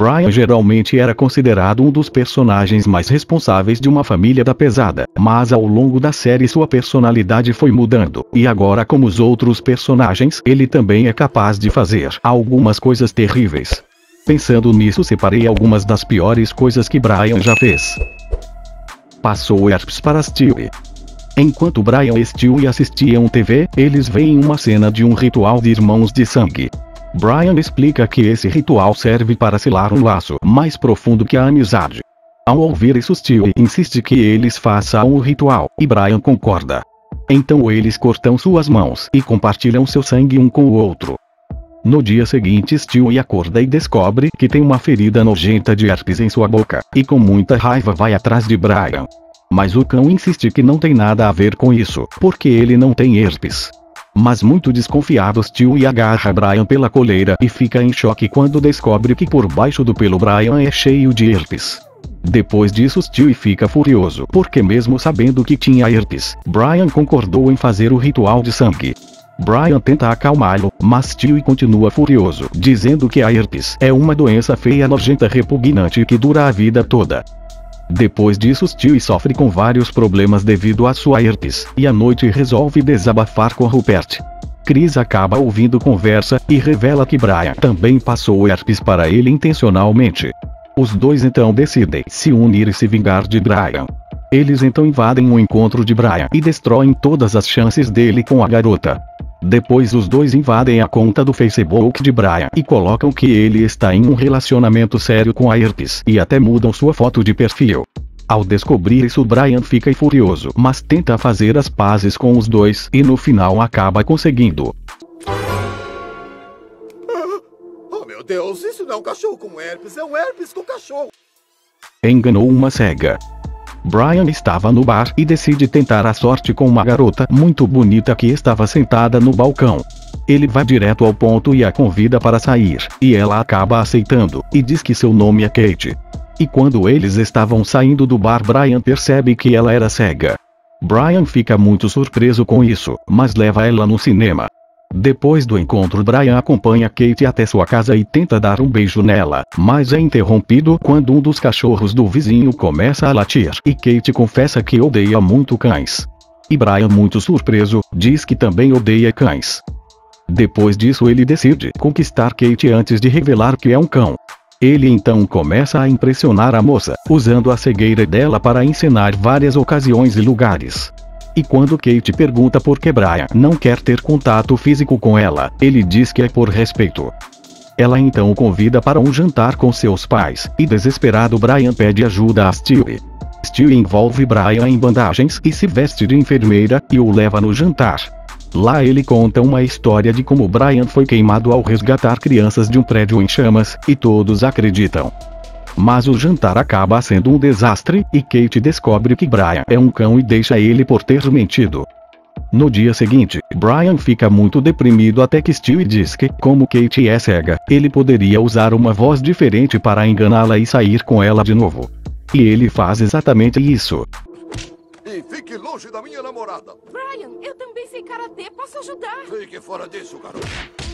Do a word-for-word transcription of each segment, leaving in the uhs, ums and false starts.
Brian geralmente era considerado um dos personagens mais responsáveis de uma família da pesada, mas ao longo da série sua personalidade foi mudando, e agora, como os outros personagens, ele também é capaz de fazer algumas coisas terríveis. Pensando nisso, separei algumas das piores coisas que Brian já fez. Passou herpes para Stewie. Enquanto Brian e Stewie assistiam T V, eles veem uma cena de um ritual de irmãos de sangue. Brian explica que esse ritual serve para selar um laço mais profundo que a amizade. Ao ouvir isso, Stewie insiste que eles façam o ritual, e Brian concorda. Então eles cortam suas mãos e compartilham seu sangue um com o outro. No dia seguinte, Stewie acorda e descobre que tem uma ferida nojenta de herpes em sua boca, e com muita raiva vai atrás de Brian. Mas o cão insiste que não tem nada a ver com isso, porque ele não tem herpes. Mas muito desconfiado, Stewie agarra Brian pela coleira e fica em choque quando descobre que por baixo do pelo Brian é cheio de herpes. Depois disso, Stewie fica furioso porque, mesmo sabendo que tinha herpes, Brian concordou em fazer o ritual de sangue. Brian tenta acalmá-lo, mas Stewie continua furioso, dizendo que a herpes é uma doença feia, nojenta, repugnante que dura a vida toda. Depois disso, Stewie sofre com vários problemas devido à sua herpes, e à noite resolve desabafar com Rupert. Chris acaba ouvindo conversa, e revela que Brian também passou herpes para ele intencionalmente. Os dois então decidem se unir e se vingar de Brian. Eles então invadem o encontro de Brian e destroem todas as chances dele com a garota. Depois os dois invadem a conta do Facebook de Brian e colocam que ele está em um relacionamento sério com a herpes, e até mudam sua foto de perfil. Ao descobrir isso, Brian fica furioso, mas tenta fazer as pazes com os dois, e no final acaba conseguindo. Oh meu Deus, isso não é um cachorro com herpes, é um herpes com cachorro. Enganou uma cega. Brian estava no bar e decide tentar a sorte com uma garota muito bonita que estava sentada no balcão. Ele vai direto ao ponto e a convida para sair, e ela acaba aceitando, e diz que seu nome é Kate. E quando eles estavam saindo do bar, Brian percebe que ela era cega. Brian fica muito surpreso com isso, mas leva ela no cinema. Depois do encontro, Brian acompanha Kate até sua casa e tenta dar um beijo nela, mas é interrompido quando um dos cachorros do vizinho começa a latir, e Kate confessa que odeia muito cães. E Brian, muito surpreso, diz que também odeia cães. Depois disso, ele decide conquistar Kate antes de revelar que é um cão. Ele então começa a impressionar a moça, usando a cegueira dela para encenar várias ocasiões e lugares. E quando Kate pergunta por que Brian não quer ter contato físico com ela, ele diz que é por respeito. Ela então o convida para um jantar com seus pais, e desesperado Brian pede ajuda a Stewie. Stewie envolve Brian em bandagens e se veste de enfermeira, e o leva no jantar. Lá ele conta uma história de como Brian foi queimado ao resgatar crianças de um prédio em chamas, e todos acreditam. Mas o jantar acaba sendo um desastre, e Kate descobre que Brian é um cão e deixa ele por ter mentido. No dia seguinte, Brian fica muito deprimido até que Stewie diz que, como Kate é cega, ele poderia usar uma voz diferente para enganá-la e sair com ela de novo. E ele faz exatamente isso. E fique longe da minha namorada. Brian, eu também sei karatê, posso ajudar. Fique fora disso, garoto.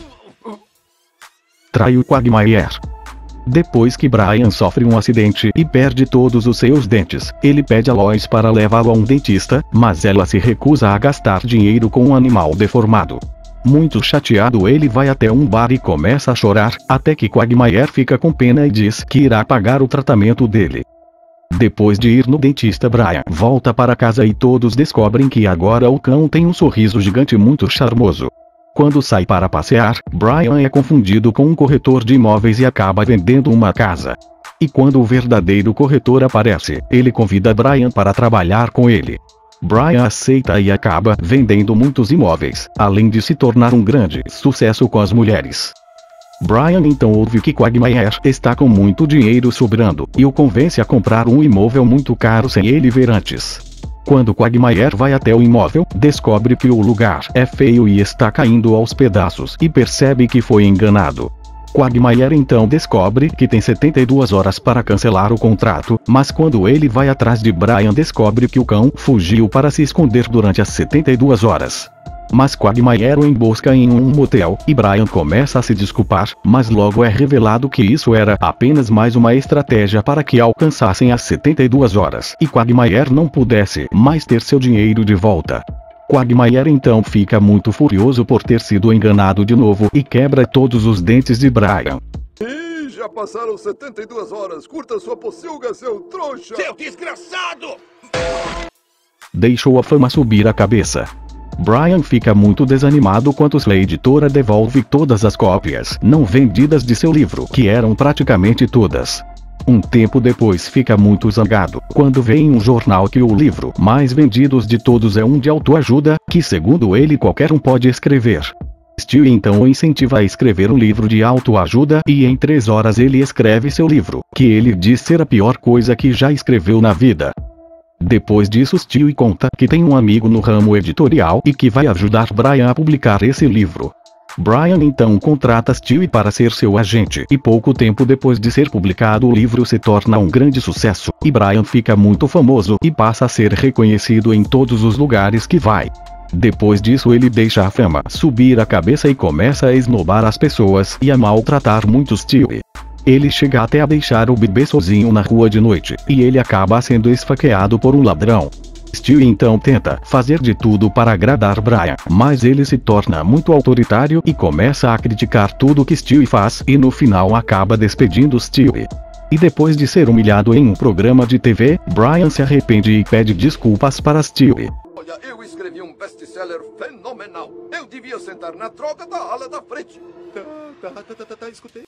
Trai o Quagmire. Depois que Brian sofre um acidente e perde todos os seus dentes, ele pede a Lois para levá-lo a um dentista, mas ela se recusa a gastar dinheiro com um animal deformado. Muito chateado, ele vai até um bar e começa a chorar, até que Quagmire fica com pena e diz que irá pagar o tratamento dele. Depois de ir no dentista, Brian volta para casa e todos descobrem que agora o cão tem um sorriso gigante muito charmoso. Quando sai para passear, Brian é confundido com um corretor de imóveis e acaba vendendo uma casa. E quando o verdadeiro corretor aparece, ele convida Brian para trabalhar com ele. Brian aceita e acaba vendendo muitos imóveis, além de se tornar um grande sucesso com as mulheres. Brian então ouve que Quagmire está com muito dinheiro sobrando, e o convence a comprar um imóvel muito caro sem ele ver antes. Quando Quagmire vai até o imóvel, descobre que o lugar é feio e está caindo aos pedaços, e percebe que foi enganado. Quagmire então descobre que tem setenta e duas horas para cancelar o contrato, mas quando ele vai atrás de Brian, descobre que o cão fugiu para se esconder durante as setenta e duas horas. Mas Quagmire o embosca em um motel, e Brian começa a se desculpar, mas logo é revelado que isso era apenas mais uma estratégia para que alcançassem as setenta e duas horas e Quagmire não pudesse mais ter seu dinheiro de volta. Quagmire então fica muito furioso por ter sido enganado de novo e quebra todos os dentes de Brian. Ih, já passaram setenta e duas horas. Curta sua pocilga, seu trouxa! Seu desgraçado! Deixou a fama subir a cabeça. Brian fica muito desanimado quando sua editora devolve todas as cópias não vendidas de seu livro, que eram praticamente todas. Um tempo depois fica muito zangado, quando vê em um jornal que o livro mais vendido de todos é um de autoajuda, que segundo ele qualquer um pode escrever. Stewie então o incentiva a escrever um livro de autoajuda e em três horas ele escreve seu livro, que ele diz ser a pior coisa que já escreveu na vida. Depois disso Stewie conta que tem um amigo no ramo editorial e que vai ajudar Brian a publicar esse livro. Brian então contrata Stewie para ser seu agente e pouco tempo depois de ser publicado o livro se torna um grande sucesso, e Brian fica muito famoso e passa a ser reconhecido em todos os lugares que vai. Depois disso ele deixa a fama subir a cabeça e começa a esnobar as pessoas e a maltratar muito Stewie. Ele chega até a deixar o bebê sozinho na rua de noite, e ele acaba sendo esfaqueado por um ladrão. Stewie então tenta fazer de tudo para agradar Brian, mas ele se torna muito autoritário e começa a criticar tudo que Stewie faz e no final acaba despedindo Stewie. E depois de ser humilhado em um programa de T V, Brian se arrepende e pede desculpas para Stewie. Olha, eu escrevi um best-seller fenomenal. Eu devia sentar na troca da ala da frente. Tá, tá, tá, tá, tá, tá, escutei.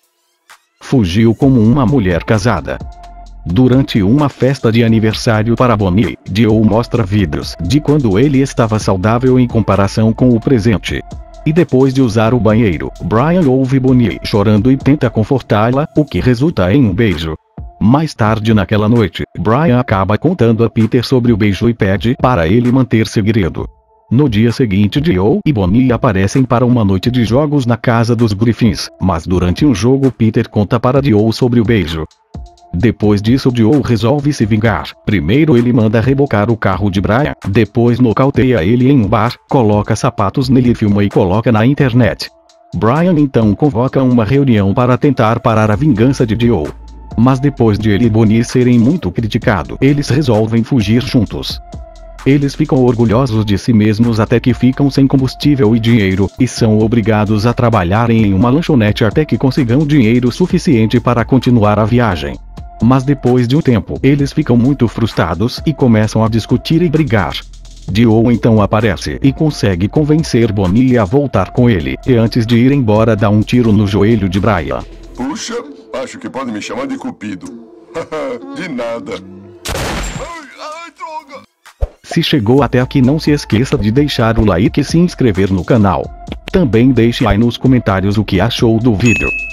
Fugiu como uma mulher casada. Durante uma festa de aniversário para Bonnie, Joe mostra vídeos de quando ele estava saudável em comparação com o presente. E depois de usar o banheiro, Brian ouve Bonnie chorando e tenta confortá-la, o que resulta em um beijo. Mais tarde naquela noite, Brian acaba contando a Peter sobre o beijo e pede para ele manter segredo. No dia seguinte Joe e Bonnie aparecem para uma noite de jogos na casa dos Griffins, mas durante um jogo Peter conta para Joe sobre o beijo. Depois disso Joe resolve se vingar. Primeiro ele manda rebocar o carro de Brian, depois nocauteia ele em um bar, coloca sapatos nele, filma e coloca na internet. Brian então convoca uma reunião para tentar parar a vingança de Joe. Mas depois de ele e Bonnie serem muito criticados, eles resolvem fugir juntos. Eles ficam orgulhosos de si mesmos até que ficam sem combustível e dinheiro, e são obrigados a trabalharem em uma lanchonete até que consigam dinheiro suficiente para continuar a viagem. Mas depois de um tempo, eles ficam muito frustrados e começam a discutir e brigar. Joe então aparece e consegue convencer Bonnie a voltar com ele, e antes de ir embora dá um tiro no joelho de Brian. Puxa, acho que pode me chamar de Cupido. De nada. Ai, ai, droga! Se chegou até aqui, não se esqueça de deixar o like e se inscrever no canal. Também deixe aí nos comentários o que achou do vídeo.